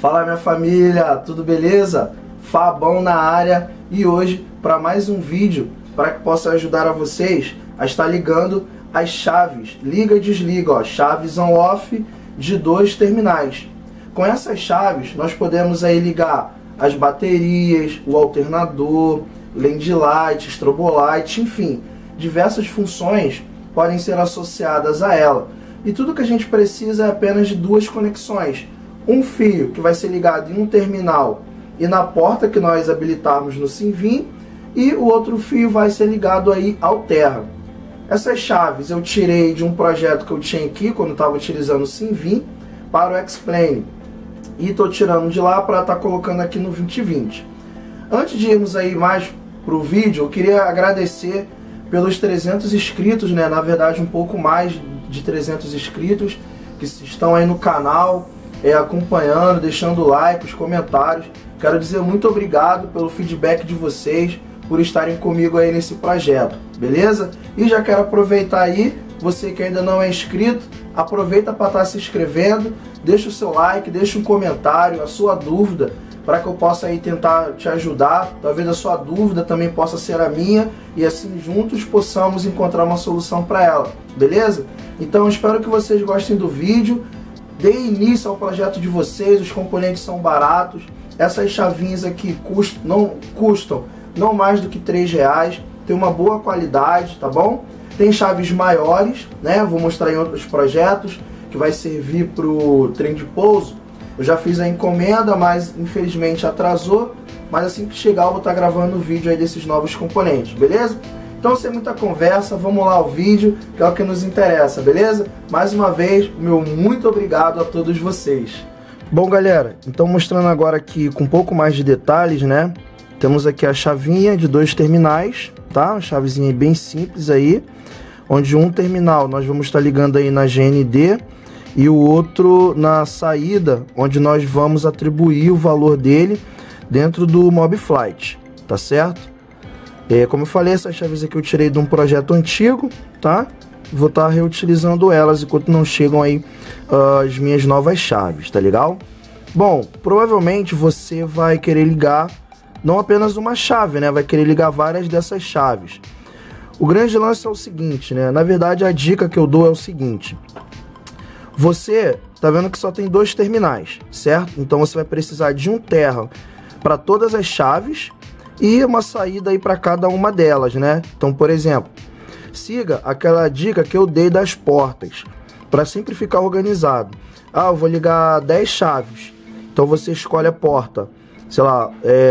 Fala minha família, tudo beleza? Fabão na área e hoje para mais um vídeo para que possa ajudar a vocês a estar ligando as chaves, liga e desliga, ó, chaves on-off de 2 terminais. Com essas chaves nós podemos aí ligar as baterias, o alternador, land light, strobolight, enfim, diversas funções podem ser associadas a ela. E tudo que a gente precisa é apenas de 2 conexões. Um fio que vai ser ligado em um terminal e na porta que nós habilitarmos no SIMVIM, e o outro fio vai ser ligado aí ao terra. Essas chaves eu tirei de um projeto que eu tinha aqui quando estava utilizando o SIMVIM para o X-Plane. E estou tirando de lá para estar colocando aqui no 2020. Antes de irmos aí mais para o vídeo, eu queria agradecer pelos 300 inscritos, né? Na verdade um pouco mais de 300 inscritos que estão aí no canal, acompanhando, deixando like, os comentários. Quero dizer muito obrigado pelo feedback de vocês, por estarem comigo aí nesse projeto, beleza? E já quero aproveitar aí, você que ainda não é inscrito, aproveita para estar se inscrevendo, deixa o seu like, deixa um comentário, a sua dúvida, para que eu possa aí tentar te ajudar. Talvez a sua dúvida também possa ser a minha, e assim juntos possamos encontrar uma solução para ela, beleza? Então espero que vocês gostem do vídeo, deem início ao projeto de vocês, os componentes são baratos, essas chavinhas aqui custam não mais do que R$3, tem uma boa qualidade, tá bom? Tem chaves maiores, né? Vou mostrar em outros projetos, que vai servir para o trem de pouso. Eu já fiz a encomenda, mas infelizmente atrasou, mas assim que chegar eu vou estar gravando o vídeo aí desses novos componentes, beleza? Então sem muita conversa, vamos lá ao vídeo, que é o que nos interessa, beleza? Mais uma vez, meu muito obrigado a todos vocês. Bom galera, então mostrando agora aqui com um pouco mais de detalhes, né? Temos aqui a chavinha de 2 terminais, tá? Uma chavezinha bem simples aí, onde um terminal nós vamos estar ligando aí na GND e o outro na saída, onde nós vamos atribuir o valor dele dentro do Mobflight, tá certo? Como eu falei, essas chaves aqui eu tirei de um projeto antigo, tá? Vou estar reutilizando elas enquanto não chegam aí as minhas novas chaves, tá legal? Bom, provavelmente você vai querer ligar não apenas uma chave, né? Vai querer ligar várias dessas chaves. O grande lance é o seguinte, né? Na verdade, a dica que eu dou é o seguinte. Você tá vendo que só tem 2 terminais, certo? Então você vai precisar de um terra para todas as chaves e uma saída aí para cada uma delas, né? Então, por exemplo, siga aquela dica que eu dei das portas, para sempre ficar organizado. Ah, eu vou ligar 10 chaves. Então você escolhe a porta, sei lá,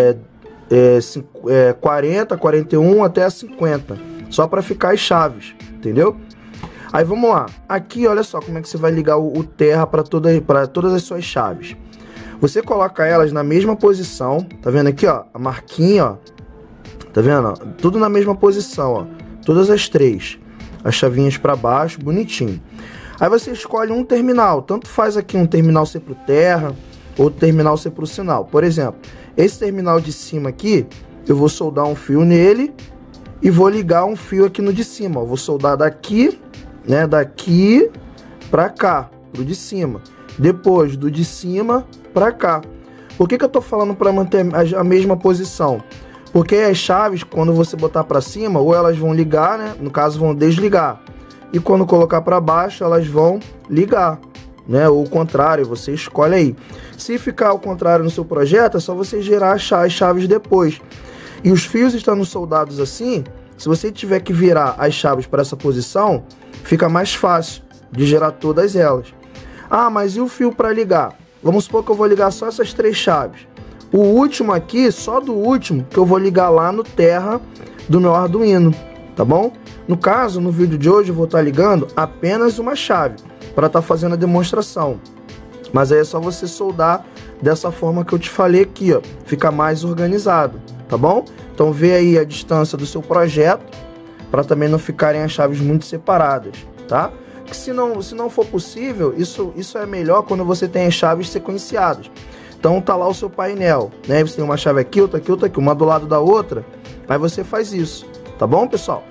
40, 41 até a 50, só para ficar as chaves, entendeu? Aí vamos lá, aqui olha só como é que você vai ligar o terra para todas as suas chaves. Você coloca elas na mesma posição, tá vendo aqui, ó, a marquinha, ó, tá vendo? Ó? Tudo na mesma posição, ó, todas as 3, as chavinhas para baixo, bonitinho. Aí você escolhe um terminal, tanto faz aqui um terminal ser pro terra, outro terminal ser pro sinal. Por exemplo, esse terminal de cima aqui, eu vou soldar um fio nele e vou ligar um fio aqui no de cima. Eu vou soldar daqui, né, daqui pra cá, pro de cima. Depois do de cima pra cá. Por que eu tô falando para manter a mesma posição? Porque as chaves, quando você botar para cima, ou elas vão ligar, né, no caso vão desligar. E quando colocar para baixo, elas vão ligar, né? Ou o contrário, você escolhe aí. Se ficar ao contrário no seu projeto, é só você gerar as chaves depois. E os fios estando soldados assim, se você tiver que virar as chaves para essa posição, fica mais fácil de gerar todas elas. Ah, mas e o fio para ligar? Vamos supor que eu vou ligar só essas 3 chaves. O último aqui, só do último, que eu vou ligar lá no terra do meu Arduino, tá bom? No caso, no vídeo de hoje eu vou estar ligando apenas uma chave, para estar fazendo a demonstração. Mas aí é só você soldar dessa forma que eu te falei aqui, ó, fica mais organizado, tá bom? Então vê aí a distância do seu projeto, para também não ficarem as chaves muito separadas, tá? Que se não for possível, isso é melhor quando você tem as chaves sequenciadas. Então tá lá o seu painel, né? Você tem uma chave aqui, outra aqui, uma do lado da outra, aí você faz isso, tá bom, pessoal?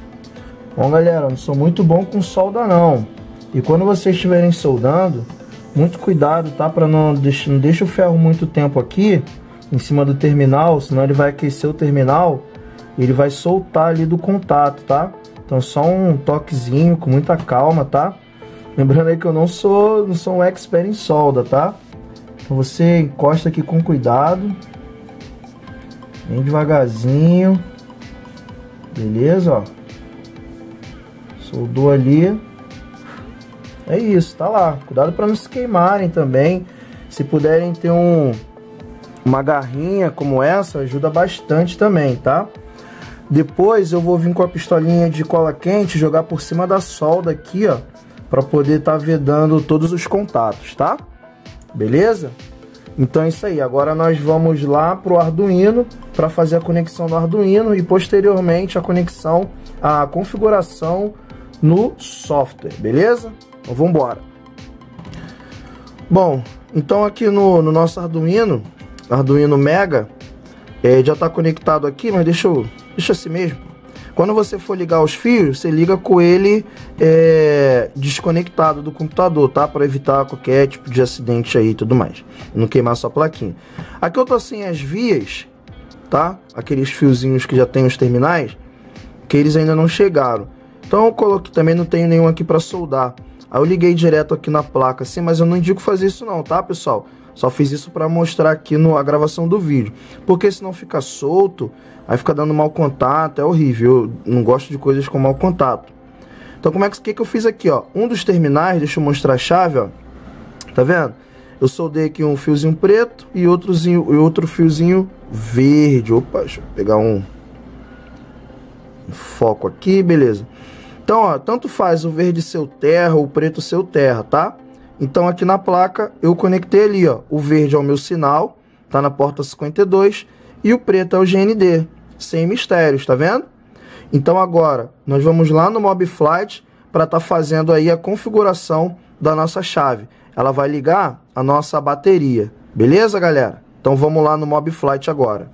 Bom, galera, eu não sou muito bom com solda não. E quando vocês estiverem soldando, Muito cuidado, tá? Para não deixa o ferro muito tempo aqui em cima do terminal, senão ele vai aquecer o terminal e ele vai soltar ali do contato, tá? Então só um toquezinho com muita calma, tá? Lembrando aí que eu não sou um expert em solda, tá? Então você encosta aqui com cuidado, bem devagarzinho, beleza, ó. Soldou ali. É isso, tá lá. Cuidado para não se queimarem também. Se puderem ter uma garrinha como essa, ajuda bastante também, tá? Depois eu vou vir com a pistolinha de cola quente, jogar por cima da solda aqui, ó, para poder estar vedando todos os contatos, tá? Beleza? Então é isso aí. Agora nós vamos lá pro Arduino para fazer a conexão do Arduino e posteriormente a configuração no software, beleza? Então vamos embora. Bom, então aqui no nosso Arduino Mega, já está conectado aqui, mas deixa assim mesmo. Quando você for ligar os fios, você liga com ele desconectado do computador, tá? Para evitar qualquer tipo de acidente aí e tudo mais. Não queimar sua plaquinha. Aqui eu tô sem as vias, tá? Aqueles fiozinhos que já tem os terminais, que eles ainda não chegaram. Então eu coloquei, também não tenho nenhum aqui para soldar. Aí eu liguei direto aqui na placa, assim, mas eu não indico fazer isso não, tá, pessoal? Só fiz isso para mostrar aqui a gravação do vídeo. Porque senão fica solto, aí fica dando mau contato, é horrível. Eu não gosto de coisas com mau contato. Então como é que eu fiz aqui, ó? Um dos terminais, deixa eu mostrar a chave, ó. Tá vendo? Eu soldei aqui um fiozinho preto e outro fiozinho verde. Opa, deixa eu pegar um foco aqui, beleza. Então, ó, tanto faz o verde ser o terra, o preto ser o terra, tá? Então aqui na placa eu conectei ali, ó, o verde é o meu sinal, tá na porta 52, e o preto é o GND, sem mistérios, tá vendo? Então agora nós vamos lá no MobFlight para estar fazendo aí a configuração da nossa chave. Ela vai ligar a nossa bateria, beleza, galera? Então vamos lá no MobFlight agora.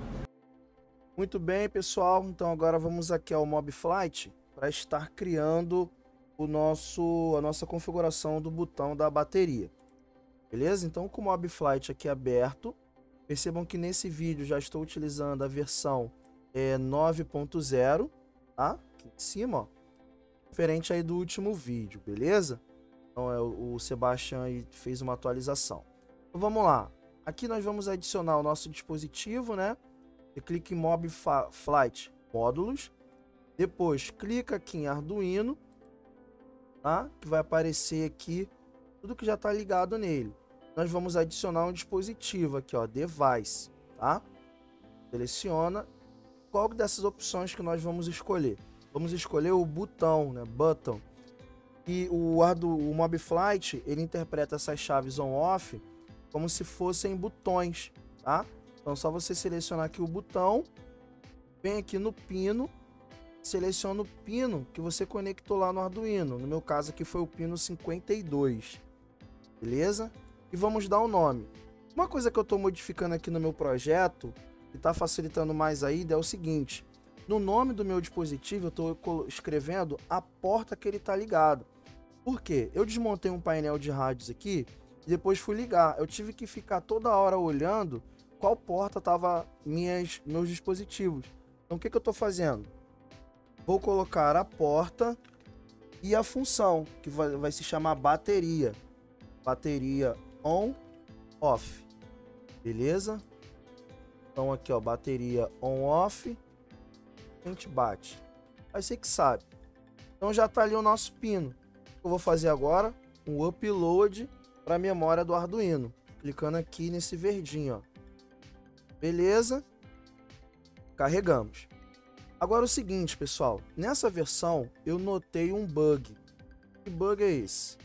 Muito bem, pessoal, então agora vamos aqui ao MobFlight para estar criando a nossa configuração do botão da bateria, beleza? Então com o MobFlight aqui aberto, percebam que nesse vídeo já estou utilizando a versão 9.0, tá? Aqui em cima, ó, diferente aí do último vídeo, beleza? Então o Sebastião aí fez uma atualização. Então vamos lá, aqui nós vamos adicionar o nosso dispositivo, né? Você clica em MobFlight módulos, depois clica aqui em Arduino, tá? Que vai aparecer aqui tudo que já está ligado nele. Nós vamos adicionar um dispositivo aqui, ó, Device, tá? Seleciona qual dessas opções que nós vamos escolher. Vamos escolher o botão, né? Button. E o MobFlight, ele interpreta essas chaves on/off como se fossem botões, tá? Então só você selecionar aqui o botão, vem aqui no pino, seleciona o pino que você conectou lá no Arduino. No meu caso aqui foi o pino 52, beleza? E vamos dar um nome. Uma coisa que eu estou modificando aqui no meu projeto, que está facilitando mais ainda, é o seguinte. No nome do meu dispositivo eu estou escrevendo a porta que ele está ligado. Por quê? Eu desmontei um painel de rádios aqui e depois fui ligar. Eu tive que ficar toda hora olhando qual porta estava meus dispositivos. Então o que eu estou fazendo? Vou colocar a porta e a função, que vai se chamar bateria. Bateria on/off. Beleza? Então aqui, ó, bateria on/off. A gente bate. Aí você que sabe. Então já tá ali o nosso pino. Eu vou fazer agora um upload para a memória do Arduino. Clicando aqui nesse verdinho, ó. Beleza? Carregamos. Agora o seguinte, pessoal, nessa versão eu notei um bug. Que bug é esse?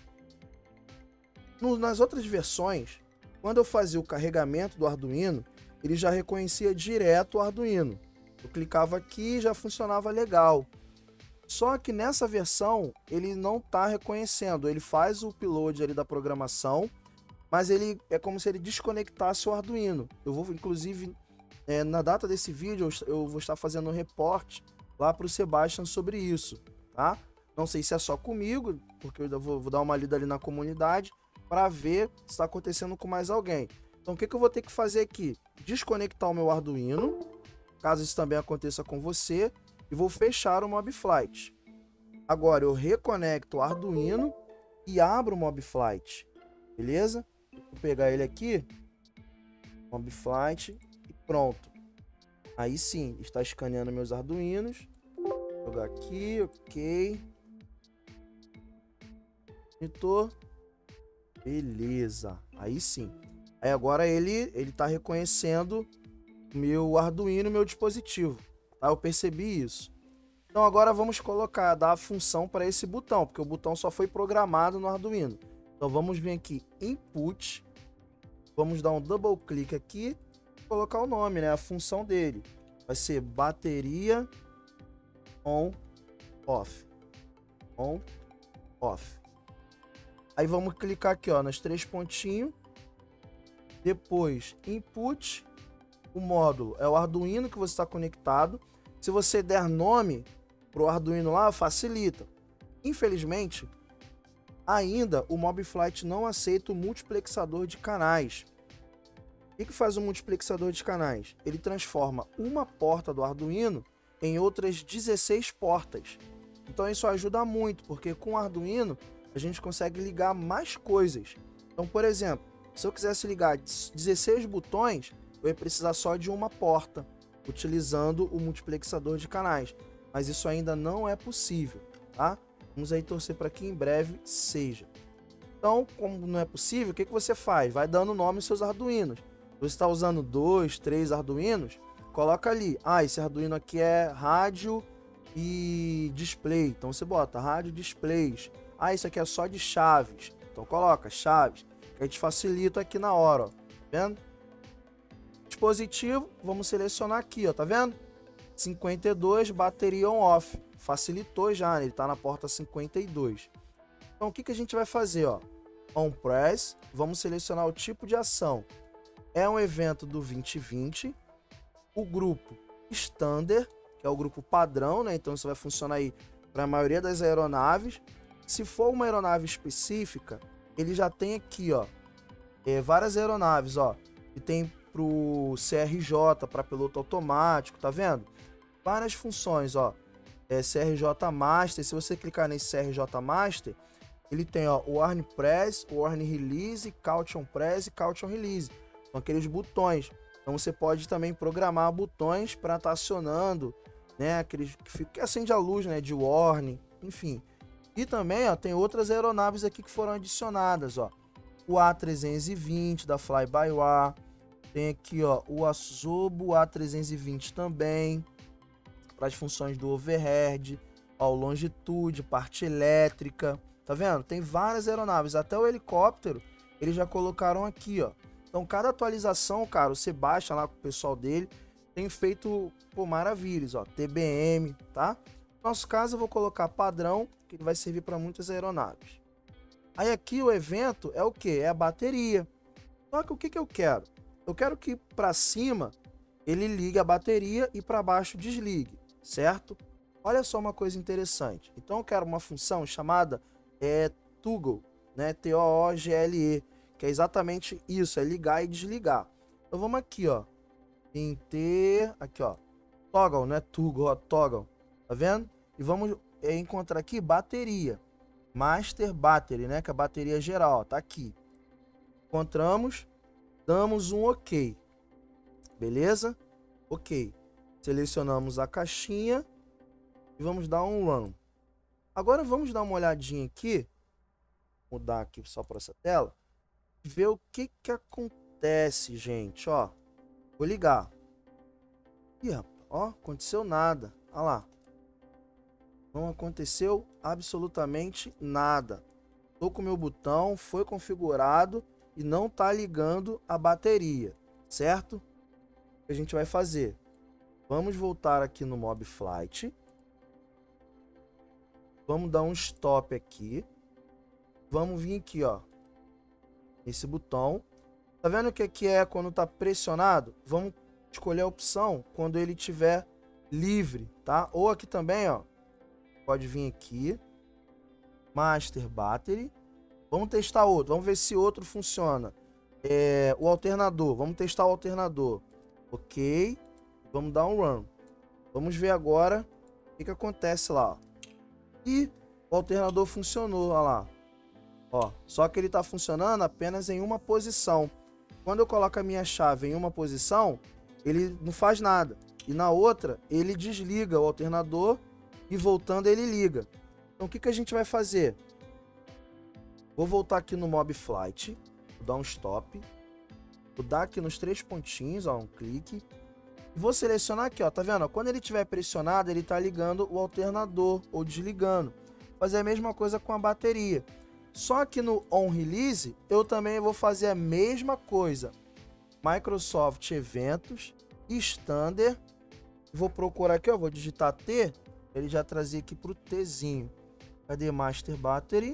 Nas outras versões, quando eu fazia o carregamento do Arduino, ele já reconhecia direto o Arduino. Eu clicava aqui e já funcionava legal. Só que nessa versão ele não está reconhecendo. Ele faz o upload ali da programação, mas ele é como se ele desconectasse o Arduino. Eu vou, inclusive, na data desse vídeo, eu vou estar fazendo um reporte lá para o Sebastião sobre isso, tá? Não sei se é só comigo, porque eu vou dar uma lida ali na comunidade, para ver se está acontecendo com mais alguém. Então o que eu vou ter que fazer aqui? Desconectar o meu Arduino, caso isso também aconteça com você, e vou fechar o Mobflight. Agora eu reconecto o Arduino e abro o Mobflight, beleza? Vou pegar ele aqui, Mobflight, e pronto. Aí sim, está escaneando meus Arduinos. Vou jogar aqui, ok. Monitor. Beleza, aí sim. Aí agora ele está reconhecendo meu Arduino, meu dispositivo. Tá? Eu percebi isso. Então agora vamos dar a função para esse botão, porque o botão só foi programado no Arduino. Então vamos vir aqui, Input, vamos dar um double clique aqui, colocar o nome, né, a função dele. Vai ser bateria on, off. On, off. Aí vamos clicar aqui, ó, nos 3 pontinhos. Depois, Input, o módulo é o Arduino que você está conectado. Se você der nome para o Arduino lá, facilita. Infelizmente, ainda o Mobflight não aceita o multiplexador de canais. O que faz o multiplexador de canais? Ele transforma uma porta do Arduino em outras 16 portas. Então isso ajuda muito, porque com o Arduino a gente consegue ligar mais coisas. Então, por exemplo, se eu quisesse ligar 16 botões, eu ia precisar só de uma porta, utilizando o multiplexador de canais. Mas isso ainda não é possível, tá? Vamos aí torcer para que em breve seja. Então, como não é possível, o que você faz? Vai dando nome aos seus Arduinos. Você está usando 2, 3 Arduinos, coloca ali. Ah, esse Arduino aqui é rádio e display. Então você bota rádio displays. Ah, isso aqui é só de chaves. Então coloca chaves, que a gente facilita aqui na hora, ó. Tá vendo? Dispositivo, vamos selecionar aqui, ó, tá vendo? 52, bateria on off. Facilitou já, né? Ele tá na porta 52. Então o que a gente vai fazer, ó? On press, vamos selecionar o tipo de ação. É um evento do 2020. O grupo Standard, que é o grupo padrão, né? Então isso vai funcionar aí para a maioria das aeronaves. Se for uma aeronave específica, ele já tem aqui, ó, várias aeronaves, ó, que tem pro CRJ, para piloto automático, tá vendo? Várias funções, ó, CRJ Master. Se você clicar nesse CRJ Master, ele tem, ó, o Warn Press, o Warn Release, Caution Press e Caution Release. São aqueles botões. Então você pode também programar botões para estar acionando, né, aqueles que acende a luz, né, de warning, enfim. E também, ó, tem outras aeronaves aqui que foram adicionadas, ó. O A320 da Fly-by-Wire, tem aqui, ó, o Asobo A320 também, para as funções do overhead, ó, o longitude, parte elétrica, tá vendo? Tem várias aeronaves, até o helicóptero eles já colocaram aqui, ó. Então cada atualização, cara, você baixa lá com o pessoal dele, tem feito, pô, maravilhas, ó, TBM, tá? No nosso caso eu vou colocar padrão, que ele vai servir para muitas aeronaves. Aí aqui o evento é o que? É a bateria. Só que o que eu quero? Eu quero que para cima ele ligue a bateria e para baixo desligue, certo? Olha só uma coisa interessante. Então eu quero uma função chamada toggle, né? T-O-O-G-L-E, que é exatamente isso, é ligar e desligar. Então vamos aqui, ó, em T, aqui, ó, toggle, né? Toggle, ó, toggle, tá vendo? E vamos encontrar aqui bateria, master battery, né? Que é a bateria geral, ó, tá aqui. Encontramos, damos um OK, beleza? OK. Selecionamos a caixinha e vamos dar um run. Agora vamos dar uma olhadinha aqui, mudar aqui só para essa tela, ver o que acontece, gente, ó. Vou ligar. Ih, rapaz, ó, aconteceu nada. Olha lá. Não aconteceu absolutamente nada. Tô com o meu botão, foi configurado e não tá ligando a bateria, certo? O que a gente vai fazer? Vamos voltar aqui no Mobflight. Vamos dar um stop aqui. Vamos vir aqui, ó, esse botão. Tá vendo que aqui é quando tá pressionado? Vamos escolher a opção quando ele estiver livre, tá? Ou aqui também, ó, pode vir aqui, Master Battery, Vamos testar outro, vamos ver se outro funciona. O alternador, vamos testar o alternador. Ok, vamos dar um run. Vamos ver agora o que acontece lá. E o alternador funcionou, olha lá. Ó, só que ele está funcionando apenas em uma posição. Quando eu coloco a minha chave em uma posição, ele não faz nada. E na outra, ele desliga o alternador e voltando ele liga. Então o que a gente vai fazer? Vou voltar aqui no Mob Flight, vou dar um stop, vou dar aqui nos 3 pontinhos, ó, um clique. E vou selecionar aqui, ó, tá vendo? Quando ele estiver pressionado, ele tá ligando o alternador ou desligando. Fazer a mesma coisa com a bateria. Só que no On Release, eu também vou fazer a mesma coisa. Microsoft Eventos, Standard. Vou procurar aqui, ó, vou digitar T, ele já trazia aqui pro Tzinho. Cadê Master Battery?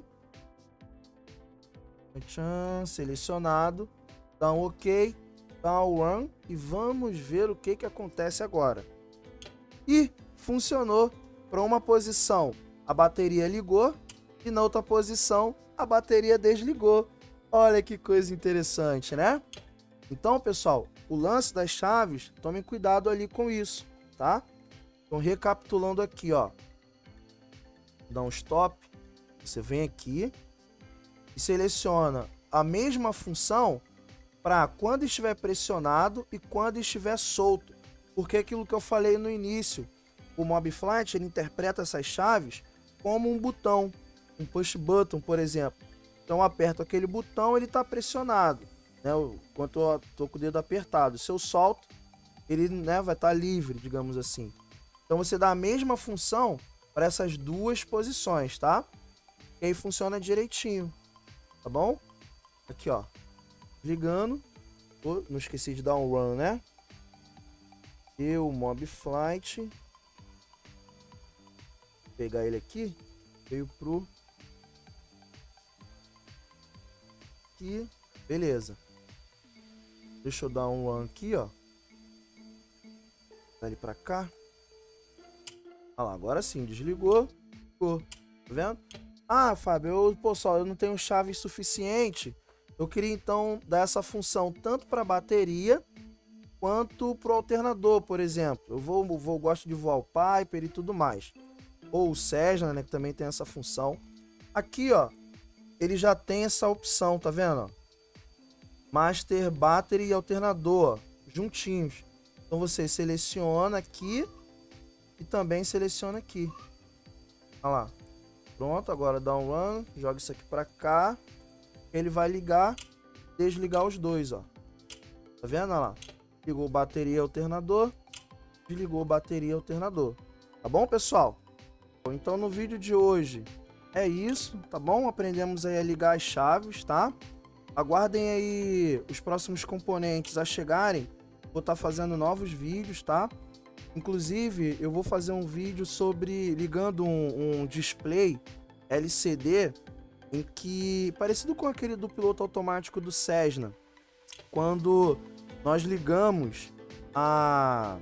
Selecionado. Dá um OK, dá um Run e vamos ver o que acontece agora. E funcionou. Para uma posição, a bateria ligou e na outra posição, a bateria desligou. Olha que coisa interessante, né? Então, pessoal, o lance das chaves, tomem cuidado ali com isso, tá? Então, recapitulando aqui, ó. Dá um stop. Você vem aqui e seleciona a mesma função para quando estiver pressionado e quando estiver solto. Porque aquilo que eu falei no início, o Mob Flight, ele interpreta essas chaves como um botão, um push button, por exemplo. Então eu aperto aquele botão, ele está pressionado, né? Enquanto eu estou com o dedo apertado. Se eu solto, ele, né, vai estar livre, digamos assim. Então você dá a mesma função para essas duas posições, tá? E aí funciona direitinho, tá bom? Aqui, ó, ligando. Não esqueci de dar um run, né? E o Mob Flight. Vou pegar ele aqui. Veio pro... Aqui. Beleza. Deixa eu dar um run aqui, ó. Dá ele pra cá. Olha lá, agora sim, desligou. Ficou. Tá vendo? Ah, Fábio, pessoal, eu não tenho chave suficiente. Eu queria então dar essa função tanto para a bateria quanto para o alternador, por exemplo. Eu gosto de voar o Piper e tudo mais. Ou o Cessna, né, que também tem essa função. Aqui, ó, ele já tem essa opção, tá vendo? Master, Battery e alternador, ó, juntinhos. Então você seleciona aqui e também seleciona aqui. Olha lá. Pronto, agora dá um run, joga isso aqui para cá. Ele vai ligar, desligar os dois, ó. Tá vendo? Olha lá. Ligou bateria e alternador. Desligou bateria e alternador. Tá bom, pessoal? Então no vídeo de hoje é isso, tá bom? Aprendemos aí a ligar as chaves, tá? Aguardem aí os próximos componentes a chegarem. Vou estar fazendo novos vídeos, tá? Inclusive, eu vou fazer um vídeo sobre ligando um display LCD em que, parecido com aquele do piloto automático do Cessna, quando nós ligamos a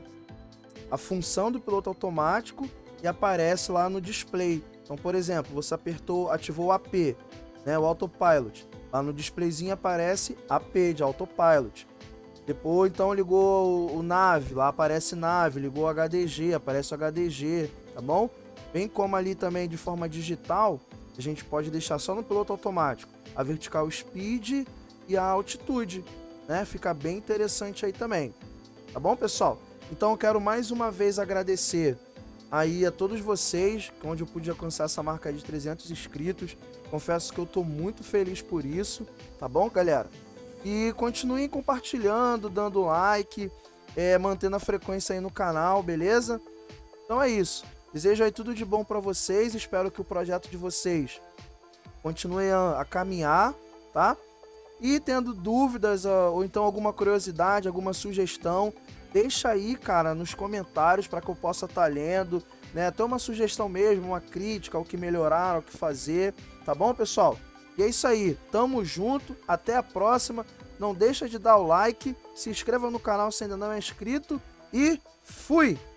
função do piloto automático e aparece lá no display. Então, por exemplo, você ativou o AP, né, o Autopilot. Lá no displayzinho aparece AP de Autopilot. Depois, então, ligou o NAV, lá aparece NAV, ligou o HDG, aparece o HDG, tá bom? Bem como ali também de forma digital, a gente pode deixar só no piloto automático a vertical speed e a altitude, né? Fica bem interessante aí também. Tá bom, pessoal? Então eu quero mais uma vez agradecer aí a todos vocês, onde eu pude alcançar essa marca de 300 inscritos. Confesso que eu tô muito feliz por isso, tá bom, galera? E continuem compartilhando, dando like, mantendo a frequência aí no canal, beleza? Então é isso. Desejo aí tudo de bom para vocês, espero que o projeto de vocês continue a caminhar, tá? E tendo dúvidas ou então alguma curiosidade, alguma sugestão, deixa aí, cara, nos comentários para que eu possa estar lendo, né? Até uma sugestão mesmo, uma crítica, o que melhorar, o que fazer, tá bom, pessoal? E é isso aí, tamo junto, até a próxima, não deixa de dar o like, se inscreva no canal se ainda não é inscrito e fui!